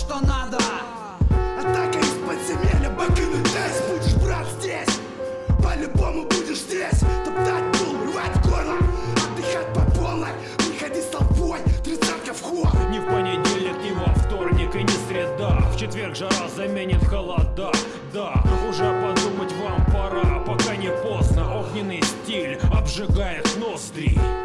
что надо. Атака из подземелья, бакины тест. Будешь, брат, здесь, по-любому будешь здесь. Топтать пул, рвать горло, отдыхать по полной. Приходи с толпой, 30-ка в ход. Не в понедельник, не во вторник и не среда. В четверг жара заменит холода. Да, уже подумать вам пора, пока не поздно. Огненный стиль обжигает ноздри.